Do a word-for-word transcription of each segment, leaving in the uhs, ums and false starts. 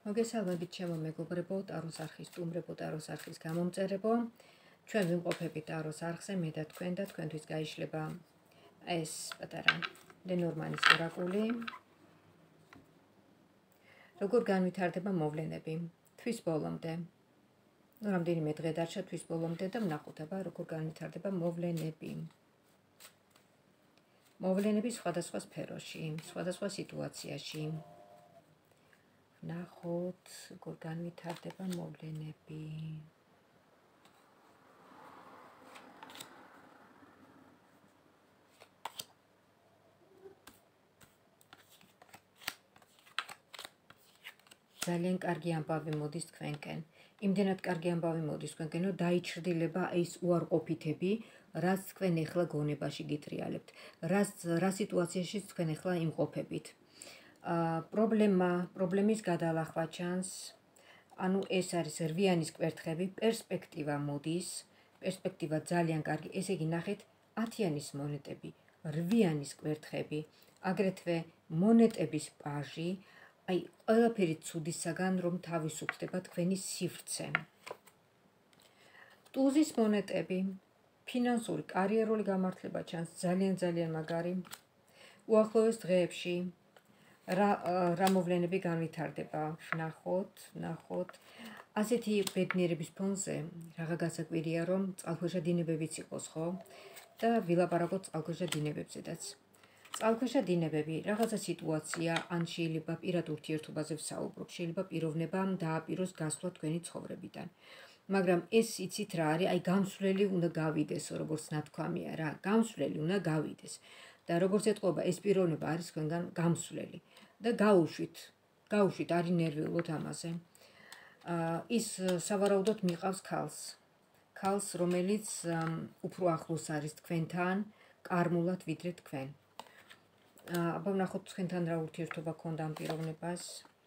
მოგესალმებით ჩემო მეგობრებო, ტაროს არხის სტუმრებო, ტაროს არხის გამომწერებო. ჩვენ ვიმყოფებით ტაროს არხზე, მე და თქვენ და თქვენთვის გაიშლება ეს პატარა ლენორმანის ორაკული. როგორ განვითარდება მოვლენები თვის ბოლომდე. ნუ რამდენიმე დღე დარჩა თვის ბოლომდე და ვნახოთ აბა როგორ განვითარდება მოვლენები. მოვლენები სხვადასხვა სფეროში, სხვადასხვა სიტუაციაში. ნახოთ, როგორ განვითარდება მოვლენები. ძალიან კარგი ამბავი მოდის თქვენკენ. იმდენად კარგი ამბავი მოდის თქვენკენ, რომ დაიჩრდილება ის უარყოფითები, რაც თქვენ ახლა გონებაში გიტრიალებთ, რაც რა სიტუაციაში თქვენ ახლა იმყოფებით. პრობლემა, პრობლემის გადალახვა ჩანს, ანუ ეს არის რვიანის კვერთხები, პერსპექტივა მოდის, პერსპექტივა ძალიან კარგი, ესე იგი ნახეთ, ათიანის მონეტები, რვიანის კვერთხები, აგრეთვე მონეტების პაჟი, აი, ყველაფერი ცუდისაგან, რომ თავისუფლდება თქვენი სივრცე. ტუზის მონეტები, ფინანსური, კარიერული გამართლება ჩანს, ძალიან ძალიან მაგარი. უახლოეს დღეებში რა რა მოვლენები განვითარდება, ნახოთ, ნახოთ. ასეთი ბედნიერების ფონზე რაღა გასაკვირია, რომ წყალქვეშა დინებებიც იყოს, ხო? და ვილაპარაკოთ წყალქვეშა დინებებზედაც. წყალქვეშა დინებები, რაღაცა სიტუაცია, ან შეიძლება პირად ურთიერთობაზე ვსაუბრობ, შეიძლება პიროვნება დააპიროს გასვლა თქვენი ცხოვრებიდან. მაგრამ ეს იცით რა არის, აი გამსვლელი უნდა გავიდეს, როგორც ნათქვამია რა, გამსვლელი უნდა გავიდეს. და როგორც ეთყობა, ეს პიროვნება არის თქვენგან გამსვლელი. და გაუშვით, გაუშვით, არ ინერვიულოთ ამაზე. ის სავარაუდოდ მიყავს ქალს. ქალს, რომელიც უფრო ახლოს არის თქვენთან, კარმულად ვიდრე თქვენ. აბა ვნახოთ თქვენთან რა ურთიერთობა ქონდა ამ პიროვნებას.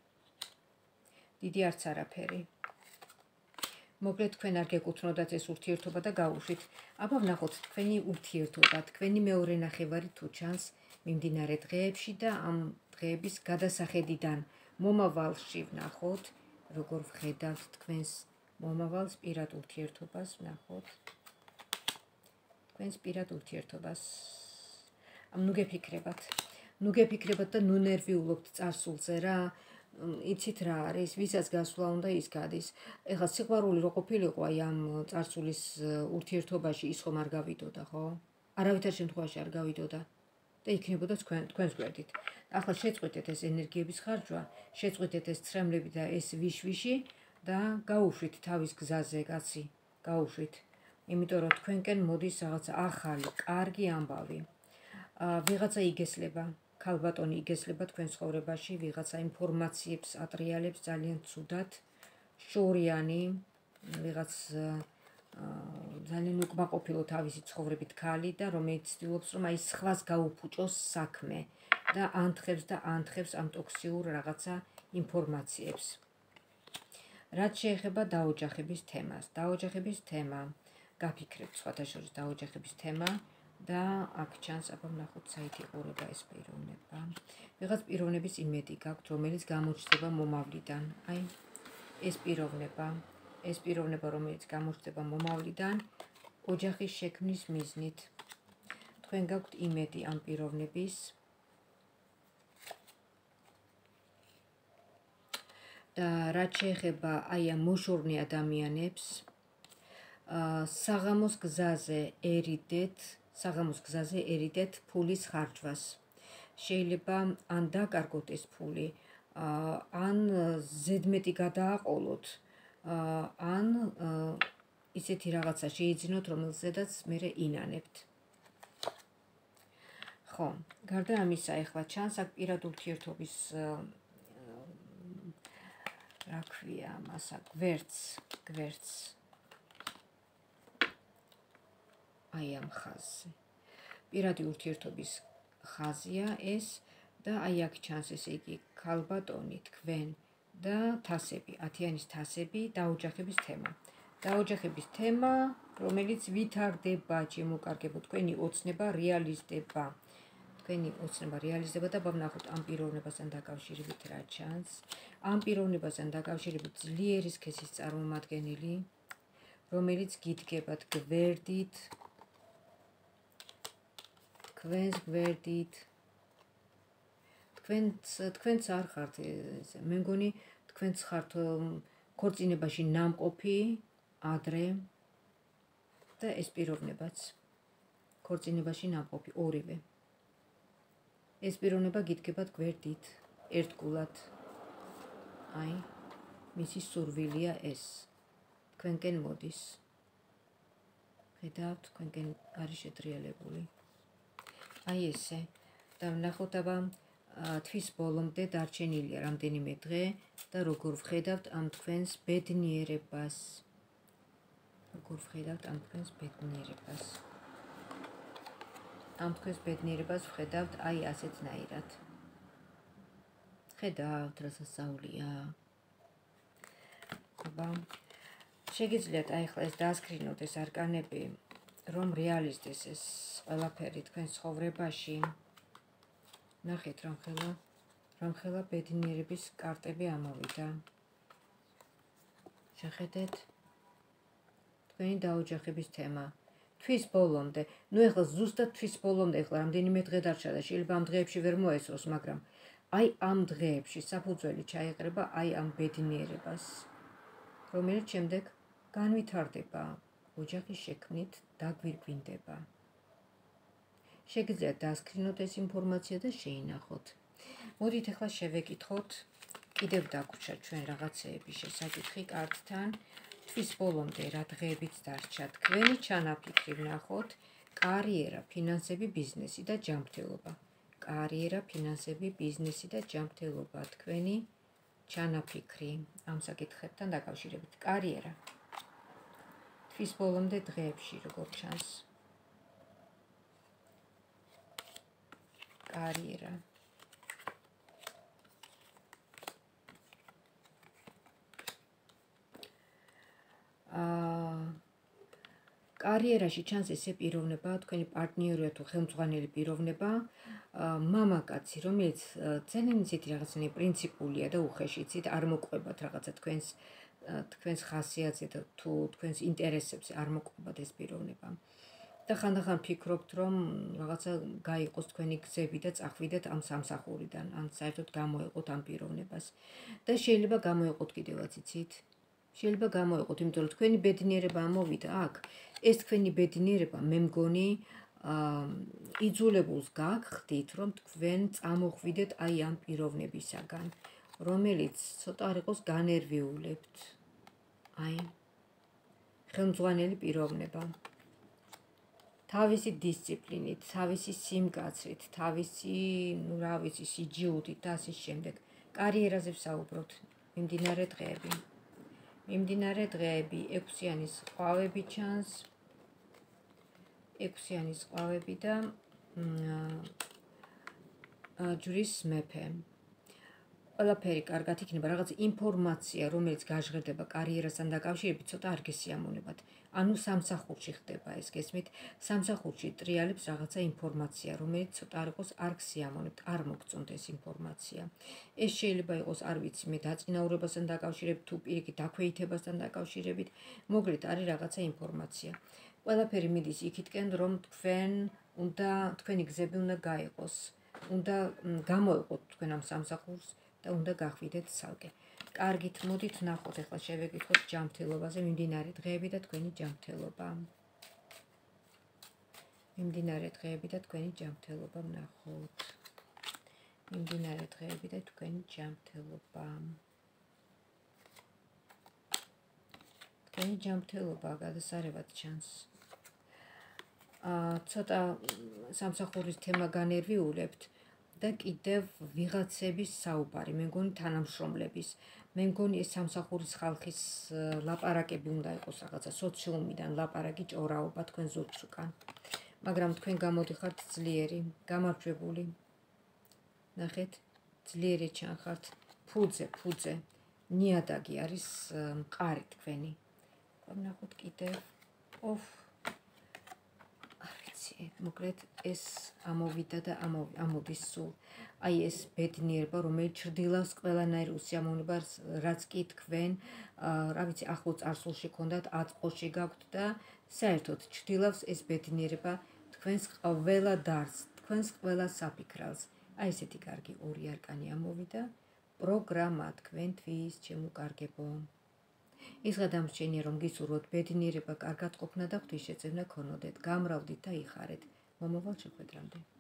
დიდი არც არაფერი. მოკლედ თქვენ არ გეკუთვნოდათ ეს ურთიერთობა და გაუშვით. აბა ვნახოთ თქვენი ურთიერთობა, თქვენი მეორე ნახევარი თუ ჩანს მიმდინარე დღეებში და ამ დღეების გადასახედიდან მომავალში ვნახოთ, როგორ ვხედავთ თქვენს მომავალს, პირად ურთიერთობას ვნახოთ. თქვენს პირად ურთიერთობას. ნუ გეფიქრებათ. ნუ გეფიქრებათ და ნუ ნერვიულობთ წარსულზე რა. იცით რა არის, ვისაც გასვლა უნდა ის გადის. ეხლა სიყვარული რო ყოფილიყო აი ამ წარსულის ურთიერთობაში ის ხომ არ გავიდოდა, ხო? არავითარ შემთხვევაში არ გავიდოდა. და იქნებოდა თქვენ თქვენს გვერდით. ახლა შეწყვეტეთ ეს ენერგიების ხარჯვა, შეწყვეტეთ ეს ცრემლები და ეს ვიშვიში და გაუშვით თავის გზაზე, კაცი, გაუშვით. იმიტომ რომ თქვენკენ მოდის რაღაცა ახალი, კარგი ამბავი. ვიღაცა იგესლება, ქალბატონი იგესლება თქვენ ცხოვრებაში, ვიღაცა ინფორმაციებს ატრიალებს ძალიან ცუდად, შორიანი, ვიღაც ძალიან უკმაყოფილო თავისი ცხოვრებით ქალი და რომელიც ცდილობს რომ აი სხვას გაუფუჭოს საქმე და ანთხებს და ანთხებს ამ ტოქსიურ რაღაცა ინფორმაციებს. რაც შეეხება დაოჯახების თემას, დაოჯახების თემა, გაფიქრებთ სხვათა შორის დაოჯახების თემა და აქ ჩანს, აბა ვნახოთ საით იყურება ეს პიროვნება. ვიღაც პიროვნების იმედი გაქვთ, რომელიც გამოჩნდება მომავლიდან. აი ეს პიროვნება ეს პიროვნება, რომელიც გამოჩნდება მომავლიდან, ოჯახის შექმნის მიზნით. თქვენ გაქვთ იმედი ამ პიროვნების და რაც შეეხება აი ამ მოშორნე ადამიანებს, საღამოს გზაზე ერიდეთ, საღამოს გზაზე ერიდეთ ფულის ხარჯვას. შეიძლება ან დაკარგოთ ეს ფული, ან ზედმეტი გადააყოლოთ, ან ისეთი რაღაცა შეიძინოთ, რომელზედაც მერე ინანებთ. ხო, გარდა ამისა, ეხლა ჩანს აქ პირად ურთიერთობის რა ქვია ამას, გვერდს, გვერდს. აი ამ ხაზზე. პირადი ურთიერთობის ხაზია ეს და აი აქ ჩანს ესე იგი ქალბატონი, თქვენ და თასები, ათიანის თასები, დაოჯახების თემა. დაოჯახების თემა, რომელიც ვითარდება, ჩემო კარგებო, თქვენი ოცნება რეალიზდება. თქვენი ოცნება რეალიზდება და ვნახოთ ამ პიროვნებასთან დაკავშირებით რა ჩანს. ამ პიროვნებასთან დაკავშირებით ძლიერი სქესის წარმომადგენელი, რომელიც გიდგებათ გვერდით, თქვენს გვერდით, თქვენც თქვენც არ ხართ, მე მგონი თქვენც ხართ ქორწინებაში ნამყოფი ადრე და ეს პიროვნებაც ქორწინებაში ნამყოფი ორივე. ეს პიროვნება გიდგებათ გვერდით, ერთგულად. აი, მისი სურვილია ეს. თქვენკენ მოდის. ხედავთ, თქვენკენ არის შეტრიალებული. აი ესე. და ვნახოთ აბა თვის ბოლომდე დარჩენილია რამდენიმე დღე და როგორ ვხედავთ ამ თქვენს ბედნიერებას. როგორ ვხედავთ ამ თქვენს ბედნიერებას. ამ თქვენს ბედნიერებას ვხედავთ აი ასეთნაირად. ხედავთ რა სასწაულია. აბა შეგიძლიათ აი ახლა ეს დაასკრინოთ ეს არკანები, რომ რეალიზდეს ეს ყველაფერი თქვენ ცხოვრებაში. ნახეთ რამხელა რამხელა ბედნიერების კარტები ამოვიდა. შეხედეთ თქვენი დაოჯახების თემა. თვის ბოლომდე, ნუ ეხლა ზუსტად თვის ბოლომდე, ეხლა რამდენიმე დღე დარჩა და შეიძლება ამ დღეებში ვერ მოესწროს, მაგრამ აი ამ დღეებში საფუძველი ჩაეყრება აი ამ ბედნიერებას, რომელიც შემდეგ განვითარდება, ოჯახის შექმნით დაგვირგვინდება. შეგიძლიათ დაასკრინოთ ეს ინფორმაცია და შეინახოთ. მოდით ახლა შევეკითხოთ, კიდევ დაგვრჩა ჩვენ რაღაცეების შესაკითხი კარტთან. თვის ბოლომდე რა დღეებიც დარჩა, თქვენი ჩანაფიქრი ვნახოთ, კარიერა, ფინანსები, ბიზნესი და ჯანმრთელობა. კარიერა, ფინანსები, ბიზნესი და ჯანმრთელობა, თქვენი ჩანაფიქრი ამ საკითხებთან დაკავშირებით. კარიერა. თვის ბოლომდე დღეებში როგორ ჩანს? კარიერა. კარიერაში ჩანს ესე პიროვნება, თქვენი პარტნიორია თუ ხელმძღვანელი პიროვნება, მამაკაცი, რომელიც ძალიან ისეთი რაღაცნაირი პრინციპულია და უხეშიცით, არ მოყვებათ რაღაცა თქვენს თქვენს ხასიათზე და თუ თქვენს ინტერესებზე არ მოყვებათ ეს პიროვნება. და ხანდახან ფიქრობთ, რომ რაღაცა გაიყოს თქვენი გზები და წახვიდეთ ამ სამსახურიდან, ან საერთოდ გამოეყოთ ამ პიროვნებას. და შეიძლება გამოეყოთ კიდევაც იცით? შეიძლება გამოეყოთ, იმიტომ რომ თქვენი ბედნიერება ამოვიდა აქ. ეს თქვენი ბედნიერება, მე მგონი, იძულებულს გაგხდით, რომ თქვენ წამოხვიდეთ აი ამ პიროვნებისაგან, რომელიც ცოტა არ იყოს განერვიულებთ. აი, ხელმძღვანელი პიროვნება. თავისი დისციპლინით, თავისი სიმკაცრით, თავისი, ну, რა ვიცი, სიჯიუტით და ასე შემდეგ. კარიერაზე ვსაუბრობთ, მიმდინარე დღეები. მიმდინარე დღეები, ექვსიანის ყვავები ჩანს. ექვსიანის ყვავები და ჯვრის მეფე. ყველაფერი კარგად იქნება, რაღაც ინფორმაცია, რომელიც გაჟღერდება კარიერასთან დაკავშირებით, ცოტა არ გესიამოვნებათ. ანუ სამსახურში ხდება ეს, გესმით? სამსახურში ტრიალებს რაღაცა ინფორმაცია, რომელიც ცოტა არ იყოს არ გსიამოვნებთ, არ მოგწონთ ეს ინფორმაცია. ეს შეიძლება იყოს, არ ვიცი, მე დაწინაურებასთან დაკავშირებით, თუ პირიქით დაქვეითებასთან დაკავშირებით, მოკლედ არის რაღაცა ინფორმაცია. ყველაფერი მიდის იქითკენ, რომ თქვენ უნდა თქვენი გზები უნდა გაიყოს, უნდა გამოეყოთ თქვენ ამ სამსახურს და უნდა გახვიდეთ ცალკე. კარგით, მოდით ვნახოთ, ახლა შევეკითხოთ ჯანმრთელობაზე მიმდინარე დღეები და თქვენი ჯანმრთელობა. მიმდინარე დღეები და თქვენი ჯანმრთელობა ვნახოთ. მიმდინარე დღეები და თქვენი ჯანმრთელობა. თქვენი ჯანმრთელობა გადასარევად ჩანს. ცოტა სამსახურის თემა განერვიულებთ და კიდევ ვიღაცების საუბარი, მე მგონი თანამშრომლების, მე მგონი ეს სამსახურის ხალხის ლაპარაკები უნდა იყოს რაღაცა სოციუმიდან ლაპარაკი ჭორაობა თქვენ ზურგს უკან. მაგრამ თქვენ გამოდიხართ ძლიერი, გამარჯვებული. ნახეთ, ძლიერი ჩანხართ, ფუძე, ფუძე, ნიადაგი არის მყარი თქვენი. ვნახოთ კიდევ. ოფ. არ ვიცი, ვიცი, მოკლედ ეს ამოვიდა და ამოდის სულ. Აი ეს ბედნიერება, რომელიც ჩრდილავს ყველანაირ უსიამოვნებას, რაც კი თქვენ, რა ვიცი, ახლო წარსულში ქონდათ, აწმყოში გაქვთ და საერთოდ ჩრდილავს ეს ბედნიერება თქვენს ყველა დარს, თქვენს ყველა საფიქრალს. Აი ესეთი კარგი ორი არკანი ამოვიდა. პროგრამა თქვენთვის, ჩემო კარგებო. ის გადამრჩენია, რომ გისურვოთ ბედნიერება, კარგად ყოფნა და ღვთისშეწევნა ქონოდეთ. გამრავლდით და იხარეთ. მომავალ შეხვედრამდე.